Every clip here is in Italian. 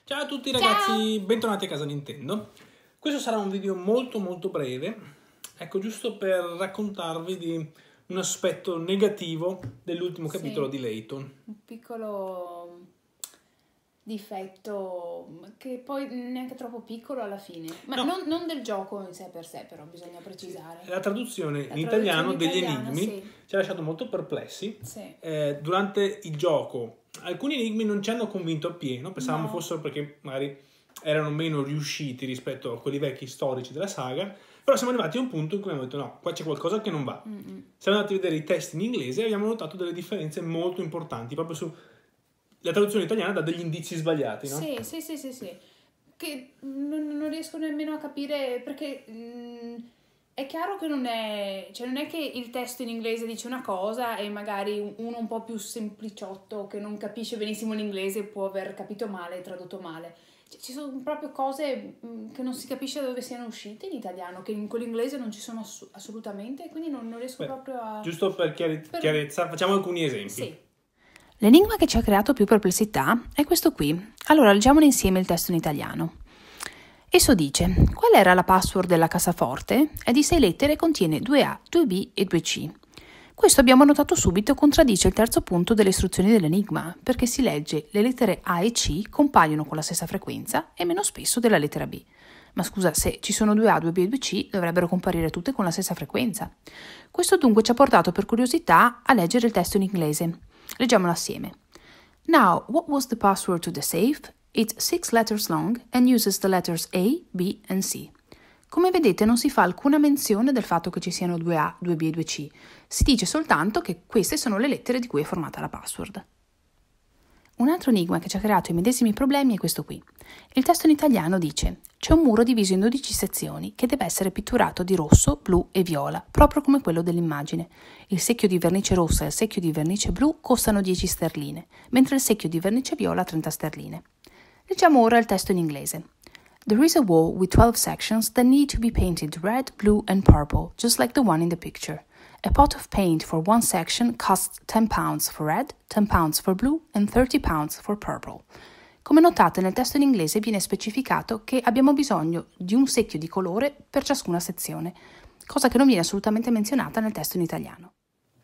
Ciao a tutti Ciao! ragazzi, bentornati a casa Nintendo. Questo sarà un video molto breve, ecco, giusto per raccontarvi di un aspetto negativo dell'ultimo capitolo di Layton. Un piccolo difetto che poi neanche troppo piccolo alla fine, ma No. non del gioco in sé per sé, però bisogna precisare. La traduzione in traduzione italiano degli italiana, enigmi sì. ci ha lasciato molto perplessi. Sì. Durante il gioco alcuni enigmi non ci hanno convinto appieno, pensavamo No. fossero perché magari erano meno riusciti rispetto a quelli vecchi storici della saga, però siamo arrivati a un punto in cui abbiamo detto no, qua c'è qualcosa che non va. Siamo andati a vedere i testi in inglese e abbiamo notato delle differenze molto importanti, proprio su... La traduzione italiana dà degli indizi sbagliati, no? Sì. Che non riesco nemmeno a capire perché è chiaro che non è che il testo in inglese dice una cosa e magari uno un po' più sempliciotto che non capisce benissimo l'inglese può aver capito male e tradotto male. Ci sono proprio cose che non si capisce da dove siano uscite in italiano, che con l'inglese non ci sono assolutamente, quindi non riesco proprio a... Giusto per chiarezza, facciamo alcuni esempi. Sì. L'enigma che ci ha creato più perplessità è questo qui. Allora, leggiamolo insieme il testo in italiano. Esso dice: qual era la password della cassaforte? È di 6 lettere e contiene 2A, 2B e 2C. Questo abbiamo notato subito contraddice il terzo punto delle istruzioni dell'enigma, perché si legge le lettere A e C compaiono con la stessa frequenza e meno spesso della lettera B. Ma scusa, se ci sono 2A, 2B e 2C dovrebbero comparire tutte con la stessa frequenza. Questo dunque ci ha portato per curiosità a leggere il testo in inglese. Leggiamolo assieme. Now, what was the password to the safe? It's 6 letters long and uses the letters A, B and C. Come vedete non si fa alcuna menzione del fatto che ci siano 2A, 2B e 2C. Si dice soltanto che queste sono le lettere di cui è formata la password. Un altro enigma che ci ha creato i medesimi problemi è questo qui. Il testo in italiano dice: c'è un muro diviso in 12 sezioni che deve essere pitturato di rosso, blu e viola, proprio come quello dell'immagine. Il secchio di vernice rossa e il secchio di vernice blu costano 10 sterline, mentre il secchio di vernice viola 30 sterline. Leggiamo ora il testo in inglese. There is a wall with 12 sections that need to be painted red, blue and purple, just like the one in the picture. A pot of paint for one section costs £10 for red, £10 for blue and £30 for purple. Come notate nel testo in inglese viene specificato che abbiamo bisogno di un secchio di colore per ciascuna sezione, cosa che non viene assolutamente menzionata nel testo in italiano.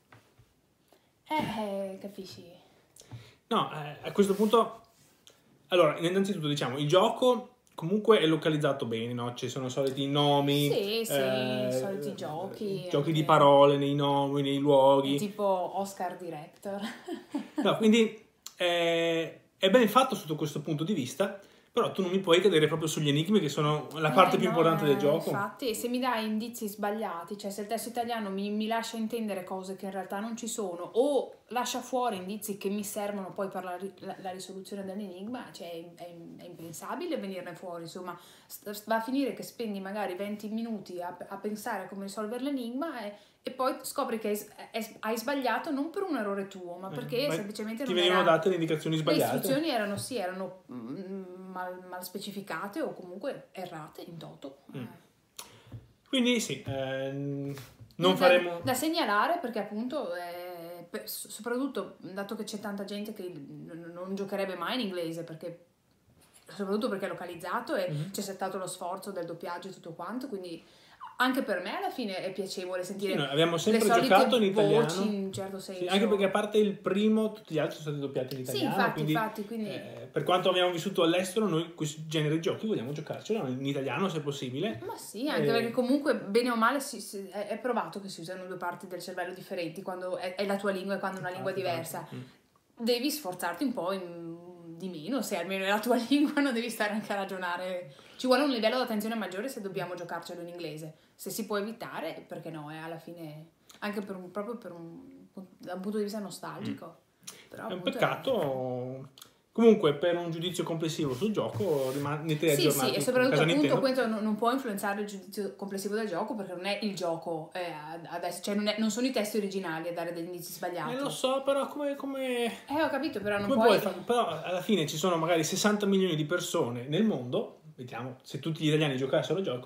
Capisci? No, a questo punto... Allora, innanzitutto diciamo, il gioco comunque è localizzato bene, no? Ci sono soliti nomi... Sì, soliti giochi. Giochi di parole nei nomi, nei luoghi. Tipo Oscar Director. No, quindi è ben fatto sotto questo punto di vista, però tu non mi puoi cadere proprio sugli enigmi che sono la parte più importante del gioco. Infatti, se mi dai indizi sbagliati, cioè se il testo italiano mi lascia intendere cose che in realtà non ci sono o lascia fuori indizi che mi servono poi per la risoluzione dell'enigma, cioè è impensabile venirne fuori, insomma, va a finire che spendi magari 20 minuti a pensare a come risolvere l'enigma e poi scopri che hai sbagliato non per un errore tuo, ma perché semplicemente ti venivano date le indicazioni sbagliate. Le istruzioni erano mal specificate o comunque errate in toto. Quindi sì, non faremo... Da segnalare perché appunto, soprattutto dato che c'è tanta gente che non giocherebbe mai in inglese, perché soprattutto perché è localizzato e c'è stato lo sforzo del doppiaggio e tutto quanto, quindi... Anche per me alla fine è piacevole sentire noi abbiamo sempre le giocato in italiano, voci in un certo senso. Sì, anche perché a parte il primo tutti gli altri sono stati doppiati in italiano. Sì, infatti quindi... per quanto abbiamo vissuto all'estero, noi questo genere di giochi vogliamo giocarcelo in italiano se possibile. Ma sì, anche perché comunque bene o male è provato che si usano due parti del cervello differenti quando è la tua lingua e quando è una lingua diversa. Devi sforzarti un po' di meno, se almeno è la tua lingua, non devi stare anche a ragionare. Ci vuole un livello di attenzione maggiore se dobbiamo giocarcelo in inglese. Se si può evitare, perché no? Alla fine, anche proprio da un punto di vista nostalgico. Però, è un peccato. Comunque, per un giudizio complessivo sul gioco, rimanete aggiornati. Sì, e soprattutto appunto questo non può influenzare il giudizio complessivo del gioco, perché non è il gioco adesso, cioè non sono i testi originali a dare degli indizi sbagliati. Lo so, però come... Ho capito, però non puoi però alla fine ci sono magari 60 milioni di persone nel mondo, vediamo, se tutti gli italiani giocassero al gioco,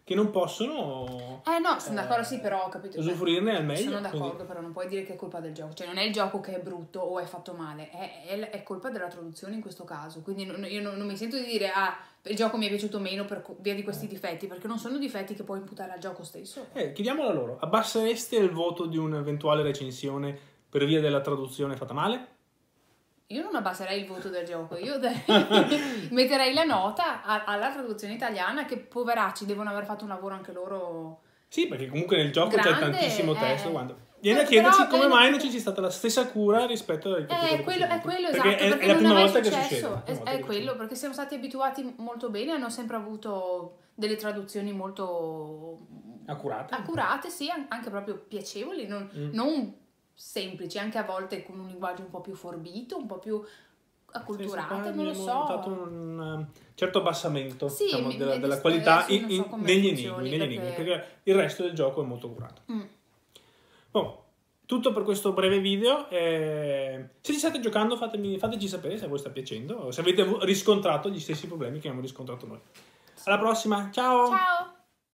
che non possono no, sono d'accordo, sì, però ho capito. usufruirne al meglio. Sono d'accordo, quindi... però non puoi dire che è colpa del gioco. Cioè, non è il gioco che è brutto o è fatto male, è colpa della traduzione in questo caso. Quindi io non mi sento di dire, il gioco mi è piaciuto meno per via di questi difetti, perché non sono difetti che puoi imputare al gioco stesso. Chiediamolo a loro, abbassereste il voto di un'eventuale recensione per via della traduzione fatta male? Io non abbasserei il voto del gioco, io metterei la nota alla traduzione italiana, che poveracci devono aver fatto un lavoro anche loro. Sì, perché comunque nel gioco c'è Grande, tantissimo testo. Viene a chiedersi come mai non ci sia stata la stessa cura rispetto ai È quello esatto, perché perché è la non prima è mai volta che successo. succede. È quello, perché siamo stati abituati molto bene, hanno sempre avuto delle traduzioni molto accurate, sì, anche proprio piacevoli, non semplici, anche a volte con un linguaggio un po' più forbito, un po' più acculturato, non lo so. Abbiamo notato un certo abbassamento, Sì, diciamo, della dispiace, qualità non so come negli funzioni, enigmi, perché il resto del gioco è molto curato. Tutto per questo breve video. Se ci state giocando fateci sapere se a voi sta piacendo o se avete riscontrato gli stessi problemi che abbiamo riscontrato noi. Alla prossima, ciao! Ciao!